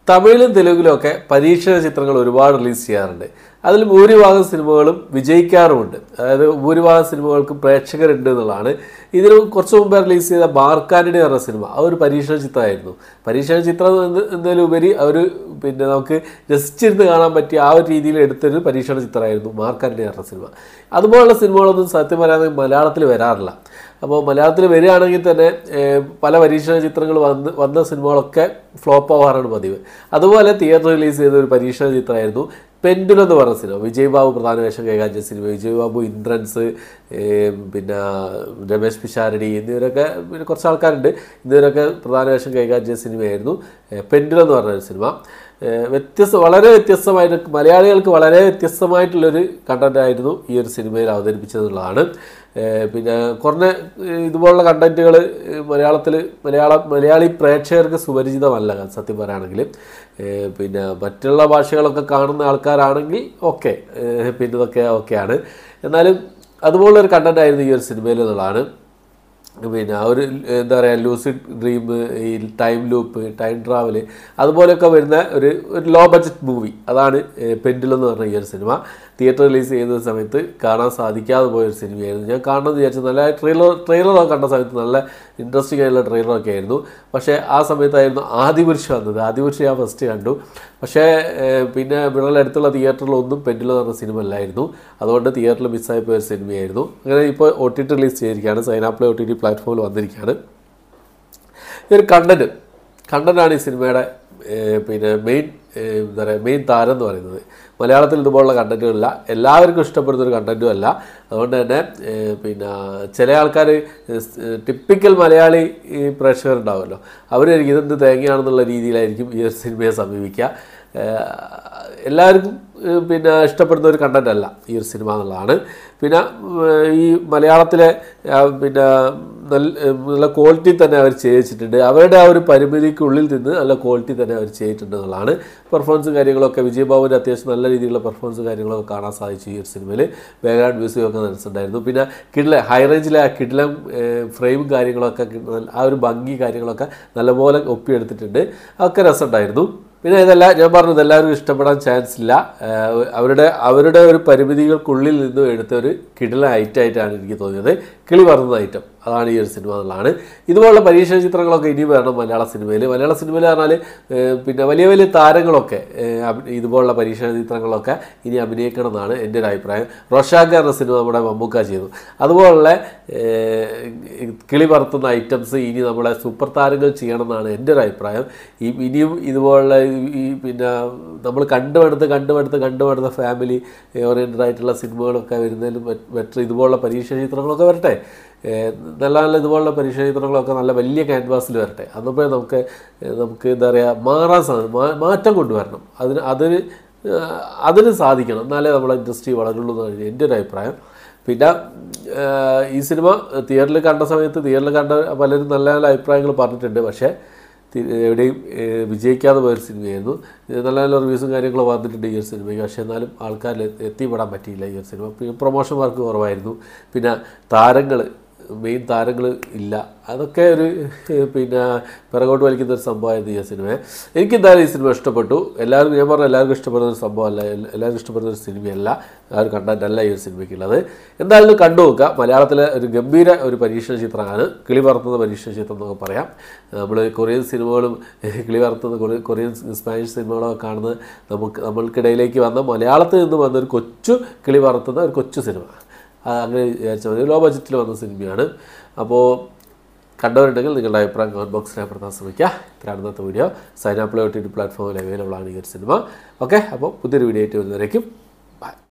തമിഴിലും തെലുങ്കിലുമൊക്കെ പരീക്ഷണ ചിത്രങ്ങൾ ഒരുപാട് റിലീസ് ചെയ്യാറുണ്ട്. അതിൽ ഭൂരിഭാഗം സിനിമകളും വിജയിക്കാറുമുണ്ട്. അതായത് ഭൂരിഭാഗം സിനിമകൾക്കും പ്രേക്ഷകരുണ്ട് എന്നുള്ളതാണ്. ഇതിന് കുറച്ച് മുമ്പ് റിലീസ് ചെയ്ത മാർക്കാൻഡണി എന്ന സിനിമ അതൊരു പരീക്ഷണ ചിത്രമായിരുന്നു. പരീക്ഷണ ചിത്രം എന്നതിലുപരി പിന്നെ നമുക്ക് രസിച്ചിരുന്ന് കാണാൻ പറ്റിയ ആ ഒരു രീതിയിൽ എടുത്തൊരു പരീക്ഷണ ചിത്രമായിരുന്നു മാർക്കാൻഡണി എന്ന സിനിമ. അതുപോലുള്ള സിനിമകളൊന്നും സത്യം പറയാതെ മലയാളത്തിൽ വരാറില്ല. അപ്പോൾ മലയാളത്തിൽ വരികയാണെങ്കിൽ തന്നെ പല പരീക്ഷണ ചിത്രങ്ങൾ വന്ന സിനിമകളൊക്കെ ഫ്ലോപ്പ് ആവാറാണ് പതിവ്. അതുപോലെ തിയേറ്റർ റിലീസ് ചെയ്ത ഒരു പരീക്ഷണ ചിത്രമായിരുന്നു പെൻഡുലം എന്ന് പറഞ്ഞ സിനിമ. വിജയ് ബാബു പ്രധാന വേഷം കൈകാര്യം ചെയ്ത സിനിമ. വിജയ് ബാബു, ഇന്ദ്രൻസ്, പിന്നെ രമേശ് പിഷാരടി എന്നിവരൊക്കെ, പിന്നെ കുറച്ച് ആൾക്കാരുണ്ട്, എന്നിവരൊക്കെ പ്രധാന വേഷം കൈകാര്യം ചെയ്ത സിനിമയായിരുന്നു പെൻഡുലം എന്ന് പറഞ്ഞൊരു സിനിമ. വളരെ വ്യത്യസ്തമായിട്ട് മലയാളികൾക്ക് വളരെ വ്യത്യസ്തമായിട്ടുള്ളൊരു കണ്ടൻറ്റായിരുന്നു ഈ ഒരു സിനിമയിൽ അവതരിപ്പിച്ചതെന്നുള്ളതാണ്. പിന്നെ കുറഞ്ഞ ഇതുപോലുള്ള കണ്ടൻറ്റുകൾ മലയാളി പ്രേക്ഷകർക്ക് സുപരിചിതമല്ല സത്യം പറയുകയാണെങ്കിൽ. പിന്നെ മറ്റുള്ള ഭാഷകളൊക്കെ കാണുന്ന ആൾക്കാരാണെങ്കിൽ ഓക്കെ, പിന്നെ ഇതൊക്കെ ഓക്കെയാണ്. എന്നാലും അതുപോലുള്ളൊരു കണ്ടൻറ്റായിരുന്നു ഈ ഒരു സിനിമയിൽ എന്നുള്ളതാണ്. പിന്നെ ഒരു എന്താ പറയുക, ലൂസിഡ് ഡ്രീം, ഈ ടൈം ലൂപ്പ്, ടൈം ട്രാവൽ, അതുപോലെയൊക്കെ വരുന്ന ഒരു ലോ ബഡ്ജറ്റ് മൂവി അതാണ് പെൻഡുലം എന്ന് പറഞ്ഞ ഈ ഒരു സിനിമ. തിയേറ്റർ റിലീസ് ചെയ്യുന്ന സമയത്ത് കാണാൻ സാധിക്കാതെ പോയൊരു സിനിമയായിരുന്നു. ഞാൻ കാണണമെന്ന് വിചാരിച്ചു. നല്ല ട്രെയിലറൊക്കെ കണ്ട സമയത്ത് നല്ല ഇൻട്രസ്റ്റിംഗ് ആയിട്ടുള്ള ട്രെയിലറൊക്കെ ആയിരുന്നു. പക്ഷേ ആ സമയത്തായിരുന്നു ആദിപുരുഷ് വന്നത്. ആദിപുരുഷ് ഞാൻ ഫസ്റ്റ് കണ്ടു. പക്ഷേ പിന്നെ ഇവിടെ അടുത്തുള്ള തിയേറ്ററിലൊന്നും പെൻഡുലം എന്ന് പറഞ്ഞ സിനിമ അല്ലായിരുന്നു. അതുകൊണ്ട് തിയേറ്ററിൽ മിസ്സായി പോയൊരു സിനിമയായിരുന്നു. അങ്ങനെ ഇപ്പോൾ OTT റിലീസ് ചെയ്തിരിക്കുകയാണ്. സൈനാപ്ലേ OTT പ്ലാറ്റ്ഫോമിൽ വന്നിരിക്കുകയാണ്. ഈ ഒരു കണ്ടൻ്റാണ് ഈ സിനിമയുടെ പിന്നെ മെയിൻ താരം എന്ന് പറയുന്നത്. മലയാളത്തിൽ ഇതുപോലുള്ള കണ്ടൻറ്റുകളില്ല, എല്ലാവർക്കും ഇഷ്ടപ്പെടുന്നൊരു കണ്ടൻറ്റും അല്ല. അതുകൊണ്ട് തന്നെ പിന്നെ ചില ആൾക്കാർ ടിപ്പിക്കൽ മലയാളി പ്രേക്ഷകരുണ്ടാവുമല്ലോ, അവരായിരിക്കും ഇതെന്ത് തേങ്ങയാണെന്നുള്ള രീതിയിലായിരിക്കും ഈ ഒരു സിനിമയെ സമീപിക്കുക. എല്ലാവർക്കും പിന്നെ ഇഷ്ടപ്പെടുന്ന ഒരു കണ്ടൻ്റ് അല്ല ഈ ഒരു സിനിമ എന്നുള്ളതാണ്. പിന്നെ ഈ മലയാളത്തിലെ പിന്നെ നല്ല ക്വാളിറ്റി തന്നെ അവർ ചെയ്യിച്ചിട്ടുണ്ട്. അവരുടെ ആ ഒരു പരിമിതിക്കുള്ളിൽ നിന്ന് നല്ല ക്വാളിറ്റി തന്നെ അവർ ചെയ്തിട്ടുണ്ട് എന്നുള്ളതാണ്. പെർഫോമൻസും കാര്യങ്ങളൊക്കെ വിജയ് ബാബുവിൻ്റെ അത്യാവശ്യം നല്ല രീതിയിലുള്ള പെർഫോമൻസും കാര്യങ്ങളൊക്കെ കാണാൻ സാധിച്ചു ഈ ഒരു സിനിമയിൽ. ബാക്ക്ഗ്രൗണ്ട് മ്യൂസിക്കൊക്കെ നടന്നിട്ടുണ്ടായിരുന്നു. പിന്നെ ഹൈ റേഞ്ചിലെ ആ കിടിലം ഫ്രെയിമും കാര്യങ്ങളൊക്കെ, ആ ഒരു ഭംഗി കാര്യങ്ങളൊക്കെ നല്ലപോലെ ഒപ്പിയെടുത്തിട്ടുണ്ട്. അതൊക്കെ രസമുണ്ടായിരുന്നു. പിന്നെ ഇതെല്ലാം ഞാൻ പറഞ്ഞത് എല്ലാവർക്കും ഇഷ്ടപ്പെടാൻ ചാൻസ് ഇല്ല. അവരുടെ ഒരു പരിമിതികൾക്കുള്ളിൽ നിന്നും എടുത്ത ഒരു കിടില ഐറ്റമായിട്ടാണ് എനിക്ക് തോന്നിയത്. കിളി പറന്ന ഐറ്റം അതാണ് ഈ ഒരു സിനിമ എന്നുള്ളതാണ്. ഇതുപോലുള്ള പരീക്ഷണ ചിത്രങ്ങളൊക്കെ ഇനി വരണം മലയാള സിനിമയിൽ പറഞ്ഞാൽ പിന്നെ വലിയ വലിയ താരങ്ങളൊക്കെ ഇതുപോലുള്ള പരീക്ഷണ ചിത്രങ്ങളൊക്കെ ഇനി അഭിനയിക്കണം എന്നാണ് എൻ്റെ ഒരു അഭിപ്രായം. റോഷാക്ക് എന്ന സിനിമ നമ്മുടെ മമ്മൂക്ക ചെയ്തു. അതുപോലുള്ള കിളി പറത്തുന്ന ഐറ്റംസ് ഇനി നമ്മളെ സൂപ്പർ താരങ്ങൾ ചെയ്യണം എന്നാണ് എൻ്റെ ഒരു അഭിപ്രായം. ഇനിയും ഇതുപോലുള്ള പിന്നെ നമ്മൾ കണ്ടുപടുത്ത ഫാമിലി ഓറിയൻറ്റഡ് ആയിട്ടുള്ള സിനിമകളൊക്കെ വരുന്നതിലും ബെറ്റർ ഇതുപോലുള്ള പരീക്ഷണ ചിത്രങ്ങളൊക്കെ വരട്ടെ. നല്ല ഇതുപോലുള്ള പരീക്ഷണ ചിത്രങ്ങളൊക്കെ നല്ല വലിയ ക്യാൻവാസിൽ വരട്ടെ. അന്നപ്പോൾ നമുക്ക് എന്താ പറയുക, മാറ്റം കൊണ്ടുവരണം. അതിന് സാധിക്കണം. എന്നാലേ നമ്മളെ ഇൻഡസ്ട്രി വളരുള്ളൂ എന്നാണ് എൻ്റെ ഒരു അഭിപ്രായം. പിന്നെ ഈ സിനിമ തിയേറ്ററിൽ കണ്ട പലരും നല്ല നല്ല അഭിപ്രായങ്ങൾ പറഞ്ഞിട്ടുണ്ട്. പക്ഷേ എവിടെയും വിജയിക്കാതെ പോയൊരു സിനിമയായിരുന്നു. നല്ല നല്ല റിവ്യൂസും കാര്യങ്ങളും വന്നിട്ടുണ്ട് ഈ ഒരു സിനിമയ്ക്ക്. പക്ഷേ എന്നാലും ആൾക്കാരിൽ എത്തിപ്പെടാൻ പറ്റിയില്ല ഈ ഒരു സിനിമ. പിന്നെ പ്രൊമോഷൻ വർക്ക് കുറവായിരുന്നു. പിന്നെ മെയിൻ താരങ്ങൾ ഇല്ല. അതൊക്കെ ഒരു പിന്നെ പിറകോട്ട് വലിക്കുന്ന ഒരു സംഭവമായിരുന്നു ഈ സിനിമ. എനിക്കെന്തായാലും ഈ സിനിമ ഇഷ്ടപ്പെട്ടു. എല്ലാവർക്കും ഇഷ്ടപ്പെടുന്ന ഒരു സംഭവമല്ല, എല്ലാവർക്കും ഇഷ്ടപ്പെടുന്ന ഒരു സിനിമയല്ല, ആ ഒരു കണ്ടന്റ് അല്ല ഈ ഒരു സിനിമയ്ക്കുള്ളത്. എന്തായാലും കണ്ടു നോക്കുക. മലയാളത്തിലെ ഒരു ഗംഭീര ഒരു പരീക്ഷണ ചിത്രമാണ്. കിളി പറത്തുന്ന പരീക്ഷണ ചിത്രം എന്നൊക്കെ പറയാം. നമ്മൾ കൊറിയൻ സിനിമകളും കിളി പറത്തുന്ന കൊറിയൻ സ്പാനിഷ് സിനിമകളൊക്കെ കാണുന്നത് നമ്മൾക്കിടയിലേക്ക് വന്ന മലയാളത്തിൽ നിന്ന് വന്ന ഒരു കൊച്ചു കിളി പറത്തുന്ന ഒരു കൊച്ചു സിനിമ, അങ്ങനെ വിചാരിച്ചാൽ മതി. ലോ ബഡ്ജറ്റിൽ വന്ന സിനിമയാണ്. അപ്പോൾ കണ്ടവരുണ്ടെങ്കിൽ നിങ്ങളുടെ അഭിപ്രായം കമൻറ്റ് ബോക്സിൽ രേഖപ്പെടുത്താൻ ശ്രമിക്കുക. ഇത്രയാണ് ഇന്നത്തെ വീഡിയോ. സൈനാപ്ലേ OTT പ്ലാറ്റ്ഫോമിൽ അവൈലബിൾ ആണ് ഈ ഒരു സിനിമ. ഓക്കെ, അപ്പോൾ പുതിയൊരു വീഡിയോ ആയിട്ട് വരുന്നവരേക്കും